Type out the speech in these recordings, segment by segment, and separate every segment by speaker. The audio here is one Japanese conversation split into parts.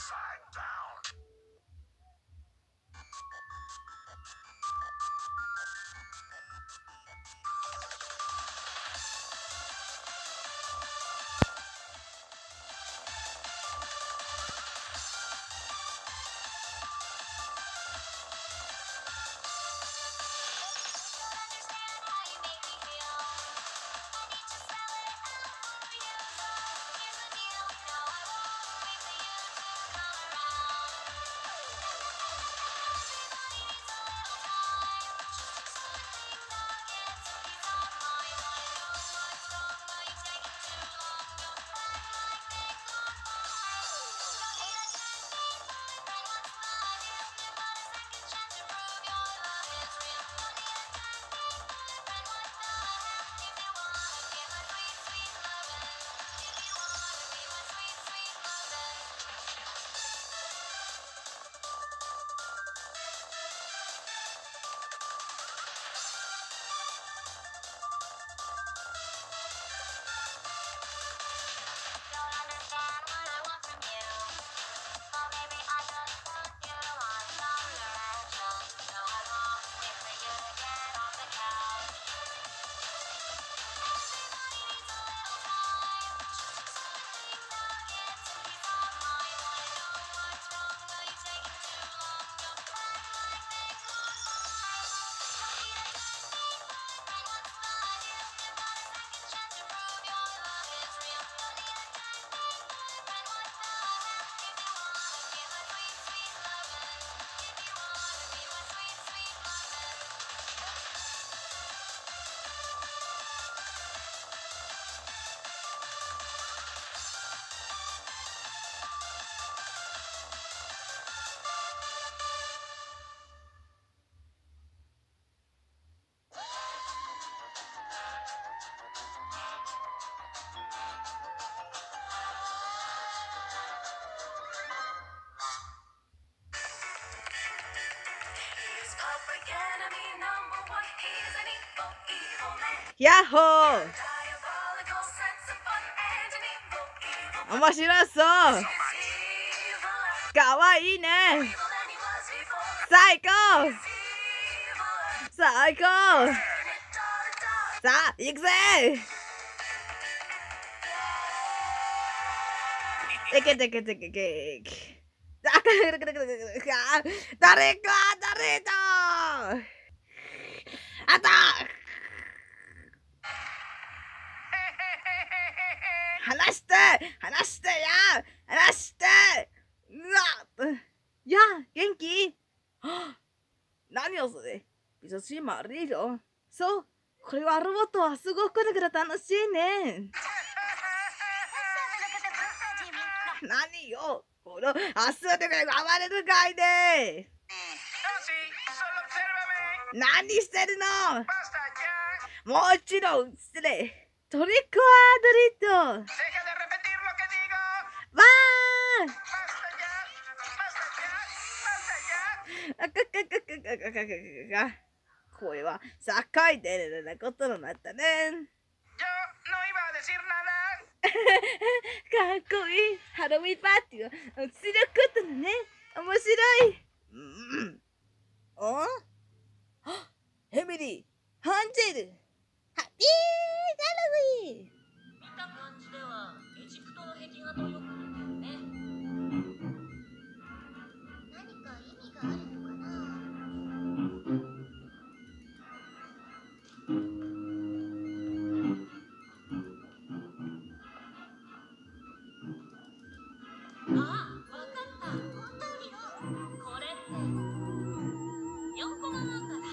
Speaker 1: ヤッホー、面白そう。かわいいね。最高最高。さあ行くぜ。いけてけてけけけ。誰か誰だ。あった。話して話してや話して。うわ、や元気。何をそれ。美しいもあるよ。そう、これはロボットはすごくだから楽しいね。何よ、この明日で暴れるかいで。何してるの。もちろん失礼。トリックアドリット。わー。これは境でなことになったね。かっこいいハロウィンパーティーをすることのね。面白い。あ、エミリー、ハンジェル、ハッピーハロウィン。見た感じではエジプトの壁画とよく似てるね。何か意味があるのかな。あ、わかった。これって4コマ漫画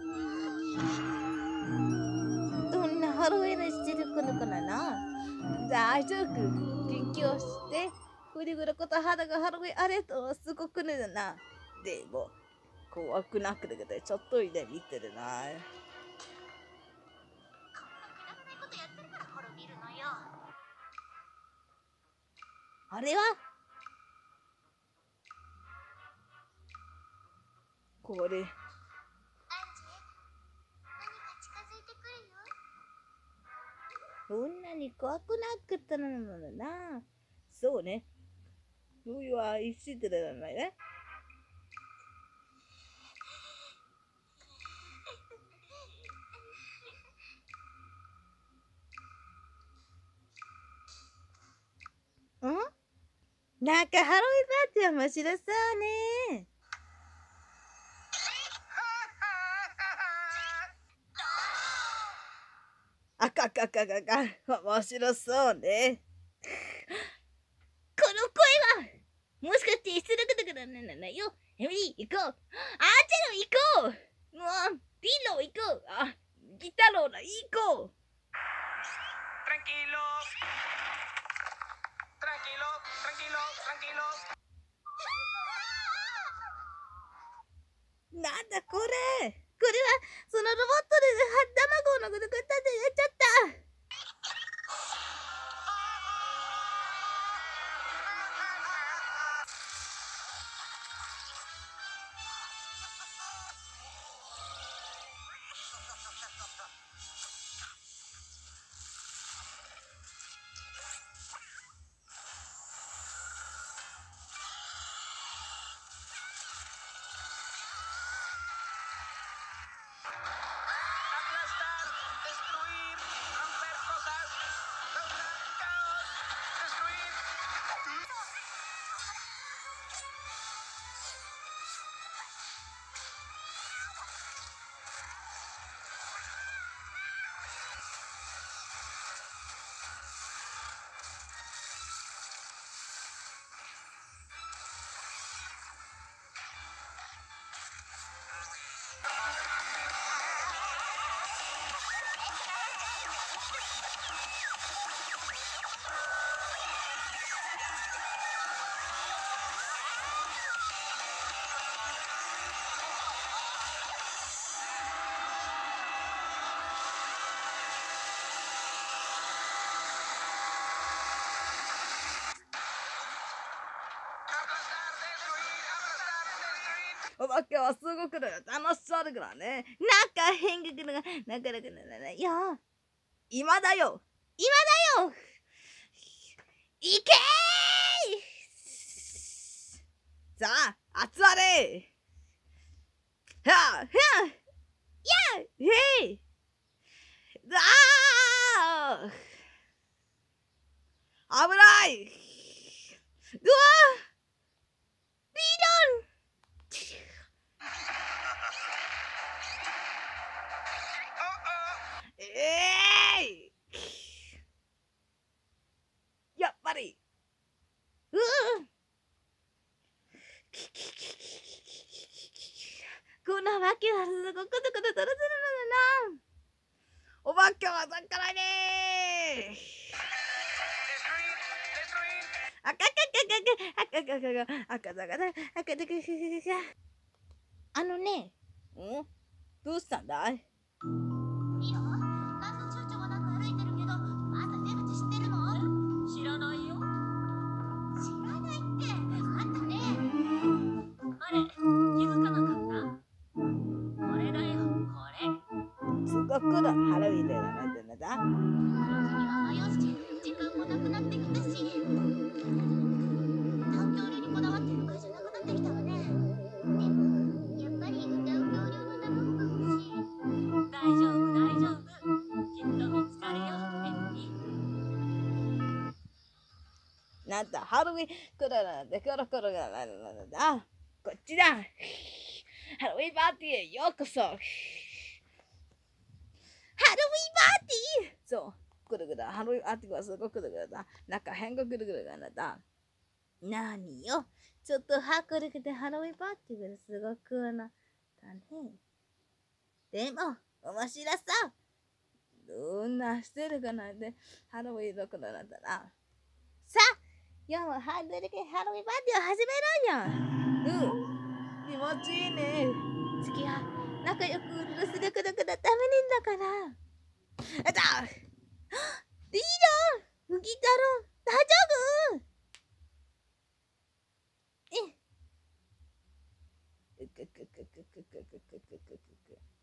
Speaker 1: だ。どんなハロウィンしてるのかな。大丈夫。元気をして。ふりぐること肌がハロウィンあれとすごくねだな。でも怖くなくてちょっといで見てるな。こんなくだらないことやってるから滅びるのよ。あれはこれ。アンジェ、何か近づいてくるよ。そんなに怖くなくったのだな。そうね。 冬は石ってらないね。んなんかハロウィンパーティー面白そうね。あかかかかか、面白そうね。この声は、もしかして出力だからないよ。エミリー、行こう。あーちゃろ行こう。もう、ピロー行こう。あ、ギタローラ行こう。
Speaker 2: Tranquilo. Tranquilo, tranquilo, tranquilo.
Speaker 1: なんだこれ。これは、そのロボットで卵をのぐぐったってやっちゃった。
Speaker 2: Aplastar, destruir, romper cosas, causar caos, destruir. Aplastar, destruir, aplastar, destruir.
Speaker 1: お化けはすごく楽しそうだからね。なんか変化がなかなかないよ。今だよ。今だよ。いけー。さあ、集まれ。はあ、はあ、やへい。ああ、危ない。うわビーロン。やっぱり。このわけはすごくドクドクドロドロだな。お化けはだからねあかかかかかあかかかかあかだかだあかだかかかあのね、どうしたんだい？
Speaker 3: いいよ。なんと躊躇もなく歩いてるけど、あんた出口知ってるの？知らないよ。知らないって、あんたね。あれ、気づかなかった？これだよ、これ。
Speaker 1: すごくのハロウィンデーだなんてのだ。
Speaker 3: この日には迷うし、時間もなくなってきたし。歌う恐竜にこだわってる会じゃなくなってきたわね。でも、やっぱり歌う恐竜の卵が欲しい。大丈夫、大丈夫。きっと見つかるよ、エミリー。
Speaker 1: なんだ、ハロウィンくらなんてコロコロがなんだ。こっちだ。ハロウィンパーティーへようこそ。ハロウィンパーティーそう。ぐるぐる。ハロウィンパーティーはすごくぐるぐるだ。なんか変がぐるぐるがなんだ。なによ。ちょっとはくるけてハロウィンパーティーがすごくな。だね。でも、面白そう。どんなしてるかなんて、ハロウィンのことなんだな。さあ、今日もハロウィンパーティーを始めろんや。気持ちいいね。次は仲良く運動することがためにんだから。あたリーダー麦太郎大丈夫えくくくくくくくくくくくく